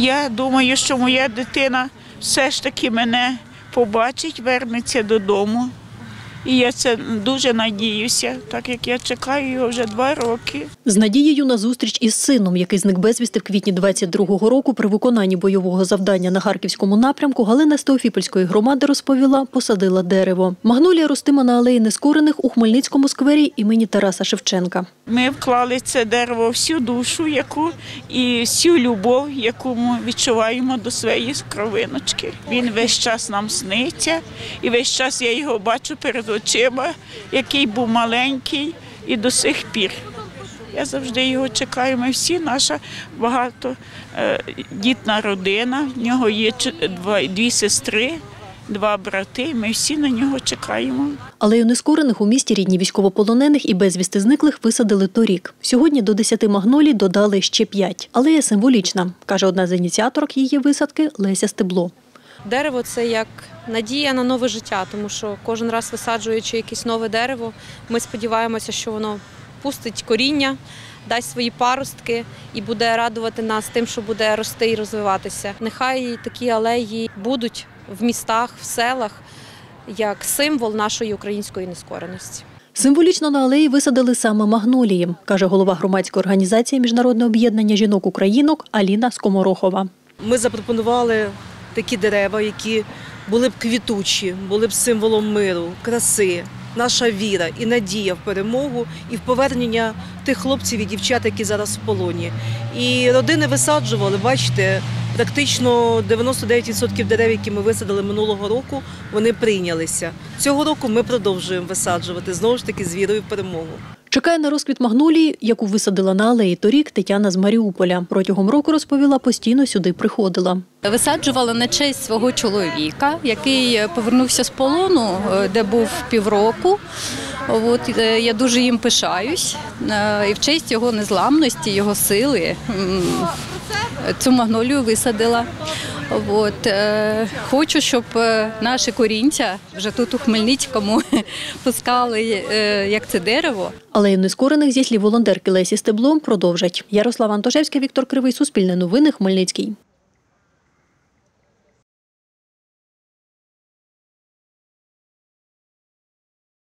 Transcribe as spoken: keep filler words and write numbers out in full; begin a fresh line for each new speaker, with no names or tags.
Я думаю, що моя дитина все ж таки мене побачить, вернеться додому. І я це дуже надіюся, так як я чекаю його вже два роки.
З надією на зустріч із сином, який зник безвісти в квітні двадцять другого року при виконанні бойового завдання на Харківському напрямку, Галина з Теофіпольської громади розповіла, посадила дерево. Магнолія ростиме на алеї Нескорених у Хмельницькому сквері імені Тараса Шевченка.
Ми вклали це дерево всю душу, яку і всю любов, яку ми відчуваємо до своєї кровиночки. Він весь час нам сниться, і весь час я його бачу перед очима, який був маленький і до сих пір. Я завжди його чекаю. Ми всі, наша багатодітна родина. В нього є дві сестри, два брати. Ми всі на нього чекаємо.
Алею Нескорених у місті рідні військовополонених і безвісти зниклих висадили торік. Сьогодні до десяти магнолій додали ще п'ять. Алея символічна, каже одна з ініціаторок її висадки Леся Стебло.
Дерево – це як надія на нове життя, тому що кожен раз висаджуючи якесь нове дерево, ми сподіваємося, що воно пустить коріння, дасть свої паростки і буде радувати нас тим, що буде рости і розвиватися. Нехай такі алеї будуть в містах, в селах, як символ нашої української нескореності.
Символічно на алеї висадили саме магнолії, каже голова громадської організації Міжнародне об'єднання жінок-українок Аліна Скоморохова.
Ми запропонували такі дерева, які були б квітучі, були б символом миру, краси, наша віра і надія в перемогу і в повернення тих хлопців і дівчат, які зараз в полоні. І родини висаджували, бачите, практично дев'яносто дев'ять відсотків дерев, які ми висадили минулого року, вони прийнялися. Цього року ми продовжуємо висаджувати, знову ж таки, з вірою в перемогу.
Чекає на розквіт магнолії, яку висадила на алеї торік Тетяна з Маріуполя. Протягом року, розповіла, постійно сюди приходила.
Висаджувала на честь свого чоловіка, який повернувся з полону, де був півроку. От, я дуже їм пишаюсь. І в честь його незламності, його сили цю магнолію висадила. От, хочу, щоб наші корінця вже тут у Хмельницькому пускали, як це дерево.
Алею Нескорених, зі слів волонтерки Лесі Стебло, продовжать. Ярослава Антошевська, Віктор Кривий, Суспільне новини, Хмельницький.